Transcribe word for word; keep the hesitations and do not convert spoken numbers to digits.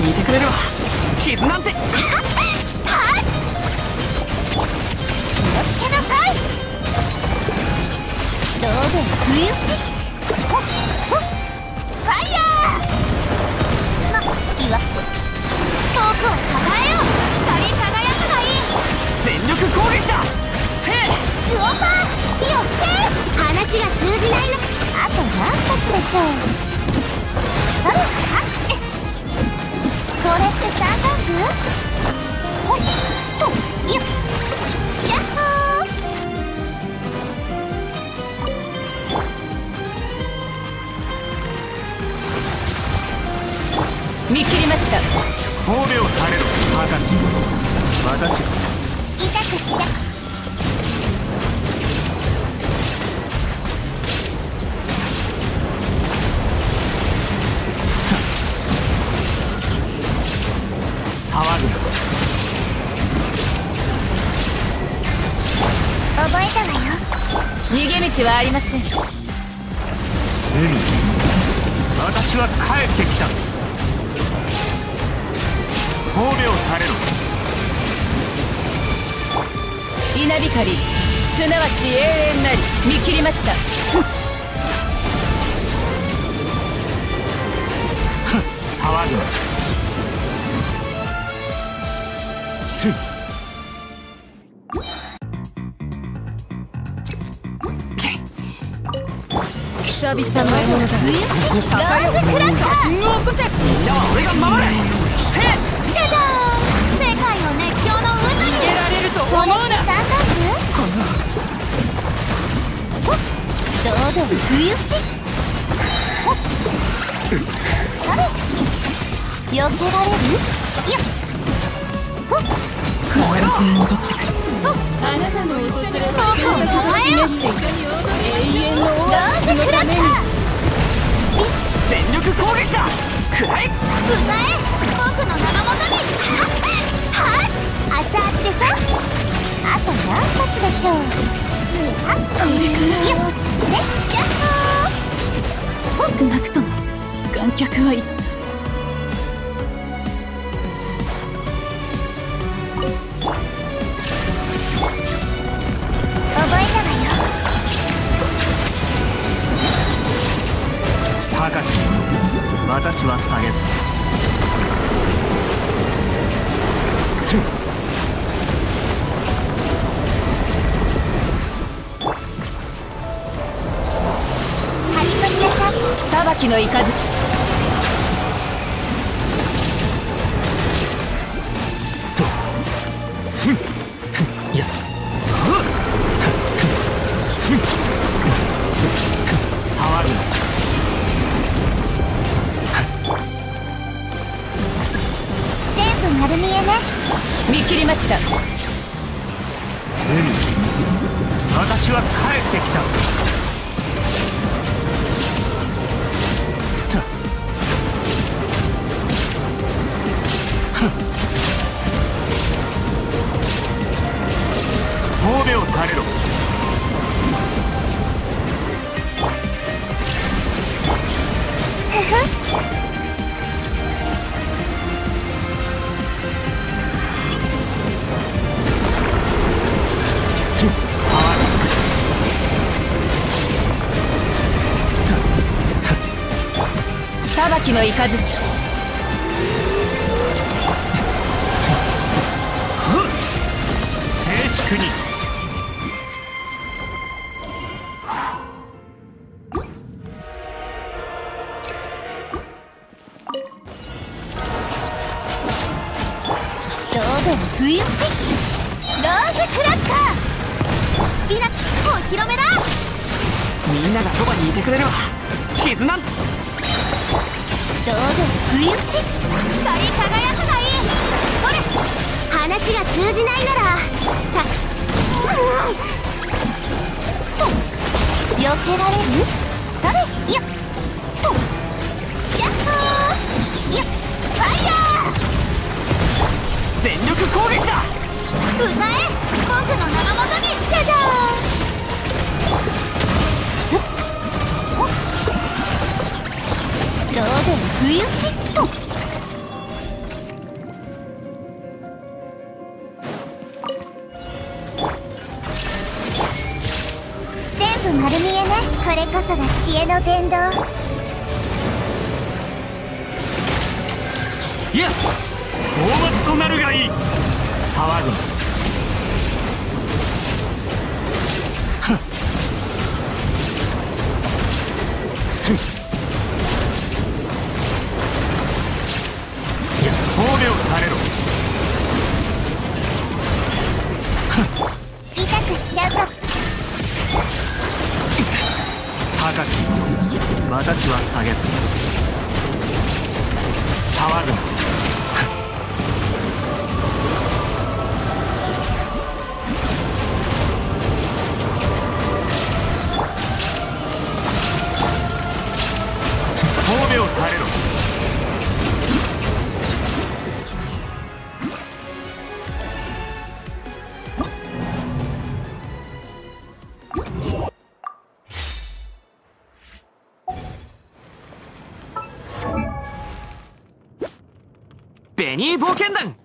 にいてくれるわ。傷なんてはっ気をつけなさい。どうで不意打ち。ほっほっファイヤー。ま、いいわ。遠くを抱えよう。光り輝くがいい。 全力攻撃だ。せいスオーパーよって話が通じないの。あと何発でしょう。それはこれって三段空。ほっとよっやっほー。 見切りました。 神戸を垂れろ高木。私は痛くしちゃ騒ぐな。 覚えたわよ。 逃げ道はありません。 海、私は帰ってきた。神戸を垂れろ。 稲光、すなわち永遠なり。見切りました。 騒ぐな。 久々の獲物だ。 不意打ちローズクラッカー。 信号を起こせ。 みんなは俺が守れ。せじゃじゃーん。世界を熱狂の渦に。 逃げられると思うな。 三段空。ほっどうで不意打ち。ほっそれ避けられるよっほっ必ず戻ってくる。あなたの一緒に遠くを構えよう。 永遠のオロアシーズクラッカー。スピン全力攻撃だ。くらえ。 歌え僕の名のもとに。はっ熱々でしょ。あと何発でしょう。はっよっせやっほー。 少なくとも観客はいる。 覚えたわよ。 高き私は下げず。 張り込みなさい。 裁きの雷。 いやす触るな。 全部丸見えね。 見切りました。 海、私は帰ってきた。た神戸を垂れろ。 ふふ裁きの雷。 静粛に。 どうで不意打ちローズクラッカー。スピナお披露目だ。 みんながそばにいてくれるわ。絆なんてどうで不意打ち光り輝くがいい。それ話が通じないならたうん避けられる。それよっとやっほーよっファイヤー。 全力攻撃だ。 歌え僕の名のもとに。じゃじゃーん。どうで不意打ちとこれこそが知恵の伝道。 いや討伐となるがいい。騒ぐな。褒美を垂れろ。 痛くしちゃうか。 高き私は下げず。騒ぐな。褒美を垂れろ。ベニー冒険団。